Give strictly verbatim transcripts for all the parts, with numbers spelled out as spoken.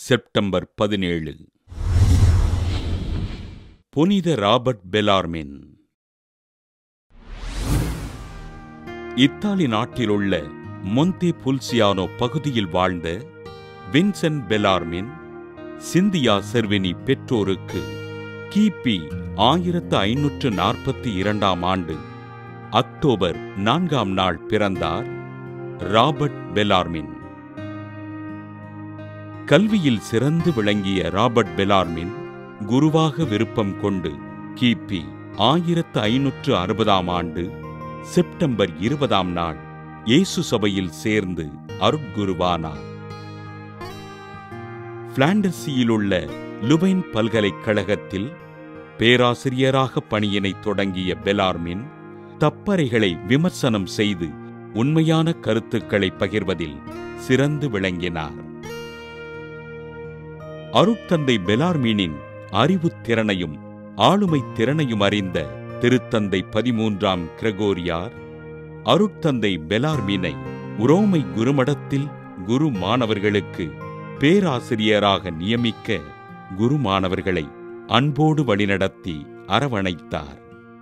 September பதினேழு. புனித Robert பெலார்மின். Italy நாட்டிலுள்ள மொந்தே புல்சியானோ பகுதியில் வாழ்ந்த வின்சென்ட் பெலார்மின் சிந்தியா செர்வினி பெற்றோருக்கு கிபி ஆயிரத்து ஐநூற்று நாற்பத்தி இரண்டாம் ஆண்டு அக்டோபர் நான்காம் நாள் பிறந்தார் ராபர்ட் பெலார்மின். கல்வியில் சிறந்து விளங்கிய ராபர்ட் பெலார்மின் குருவாக விருப்பம் கொண்டு கிபி ஆயிரத்து ஐநூற்று அறுபதாம் ஆண்டு செப்டம்பர் இருபதாம் நாள் இயேசு சபையில் சேர்ந்து அருட்குருவானார். பிளாண்டர்சியிலுள்ள லுபைன் பல்கலைக்கழகத்தில் பேராசிரியராக பணியினை தொடங்கிய பெலார்மின் தப்பறைகளை விமர்சனம் செய்து உண்மையான கருத்துக்களை பகிர்வதில் சிறந்து விளங்கினார். அருட்தந்தை பெலார்மினின் அறிவுத் திறனையும் ஆளுமை திறனையும் அறிந்த திருத்தந்தை பதிமூன்றாம் கிரகோரியார் அருட்தந்தை பெலார்மினை உரோமை குருமடத்தில் குரு மாணவர்களுக்கு பேராசிரியராக நியமிக்க குரு மாணவர்களை அன்போடு வழிநடத்தி அரவணைத்தார்.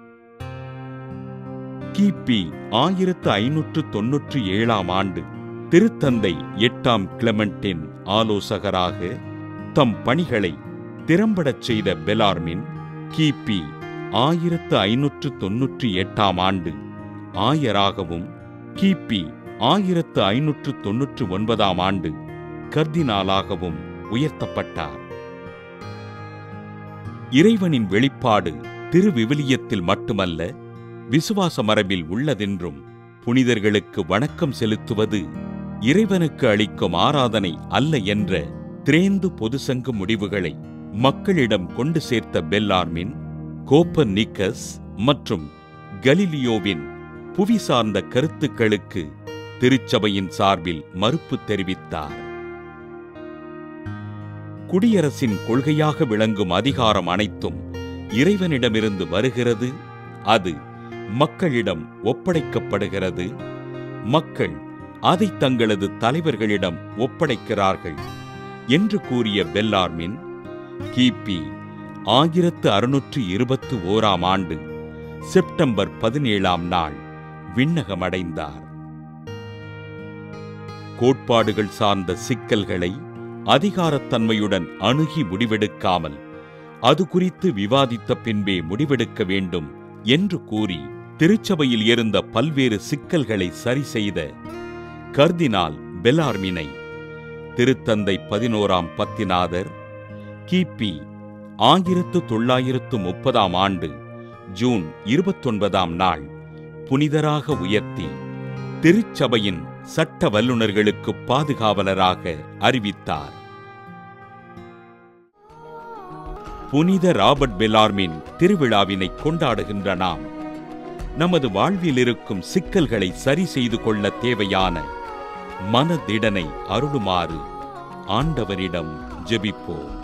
கிபி ஆயிரத்து ஐநூற்று தொன்னூற்றி ஏழாம் ஆண்டு திருத்தந்தை எட்டாம் கிளமெண்டின் ஆலோசகராக தம் பணிகளை திறம்படச் செய்த பெலார்மின் கிபி ஆயிரத்து ஐநூற்று தொன்னூற்றி எட்டாம் ஆண்டு ஆயராகவும் கிபி ஆயிரத்து ஐநூற்று தொன்னூற்று ஒன்பதாம் ஆண்டு கர்தினாலாகவும் உயர்த்தப்பட்டார். இறைவனின் வெளிப்பாடு திருவிவிலியத்தில் மட்டுமல்ல, விசுவாச மரபில் உள்ளதென்றும் புனிதர்களுக்கு வணக்கம் செலுத்துவது இறைவனுக்கு அளிக்கும் ஆராதனை அல்ல என்ற திரேந்து பொதுசங்க முடிவுகளை மக்களிடம் கொண்டு சேர்த்த பெல்லார்மின் கோப்பர்நிக்கஸ் மற்றும் கலீலியோவின் புவி சார்ந்த கருத்துக்களுக்கு திருச்சபையின் சார்பில் மறுப்பு தெரிவித்தார். குடியரசின் கொள்கையாக விளங்கும் அதிகாரம் அனைத்தும் இறைவனிடமிருந்து வருகிறது, அது மக்களிடம் ஒப்படைக்கப்படுகிறது, மக்கள் அதை தங்களது தலைவர்களிடம் ஒப்படைக்கிறார்கள் என்று கூறிய பெல்லார்மின் கிபி ஆயிரத்து அறுநூற்று இருபத்து ஓராம் ஆண்டு செப்டம்பர் பதினேழாம் நாள் விண்ணகமடைந்தார். கோட்பாடுகள் சார்ந்த சிக்கல்களை அதிகாரத்தன்மையுடன் அணுகி முடிவெடுக்காமல் அது குறித்து விவாதித்த பின்பே முடிவெடுக்க வேண்டும் என்று கூறி திருச்சபையில் இருந்த பல்வேறு சிக்கல்களை சரி செய்த கர்தினால் பெலார்மினை திருத்தந்தை பதினோராம் பத்திநாதர் கிபி ஆயிரத்து தொள்ளாயிரத்து முப்பதாம் ஆண்டு ஜூன் இருபத்தொன்பதாம் நாள் புனிதராக உயர்த்தி திருச்சபையின் சட்ட வல்லுநர்களுக்கு பாதுகாவலராக அறிவித்தார். புனித ராபர்ட் பெலார்மின் திருவிழாவினை கொண்டாடுகின்ற நாம் நமது வாழ்வில் இருக்கும் சிக்கல்களை சரி செய்து கொள்ள தேவையான மனதிடனை அருளுமாறு ஆண்டவரிடம் ஜெபிப்போம்.